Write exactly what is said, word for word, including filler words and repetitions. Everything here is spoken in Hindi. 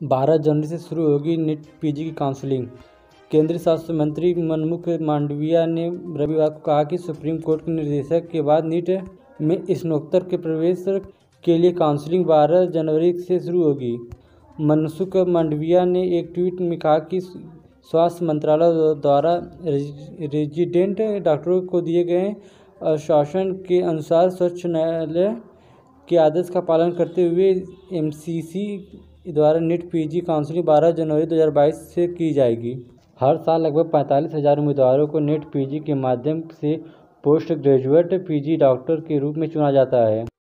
बारह जनवरी से शुरू होगी नीट पीजी की काउंसलिंग। केंद्रीय स्वास्थ्य मंत्री मनसुख मांडविया ने रविवार को कहा कि सुप्रीम कोर्ट के निर्देश के बाद नीट में स्नातकोत्तर के प्रवेश के लिए काउंसलिंग बारह जनवरी से शुरू होगी। मनसुख मांडविया ने एक ट्वीट में कहा कि स्वास्थ्य मंत्रालय द्वारा रेजिडेंट डॉक्टरों को दिए गए आश्वासन के अनुसार सर्वोच्च न्यायालय के आदेश का पालन करते हुए एमसीसी द्वारा नीट पीजी काउंसलिंग बारह जनवरी दो हज़ार बाईस से की जाएगी। हर साल लगभग पैंतालीस हज़ार उम्मीदवारों को नीट पीजी के माध्यम से पोस्ट ग्रेजुएट पीजी डॉक्टर के रूप में चुना जाता है।